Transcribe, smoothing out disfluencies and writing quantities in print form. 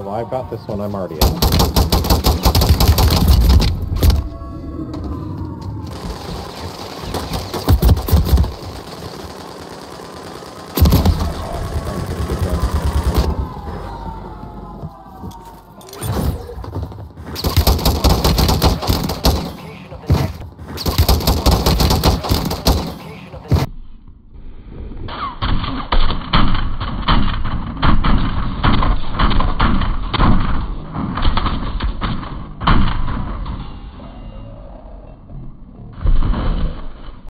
Well, I've got this one I'm already in.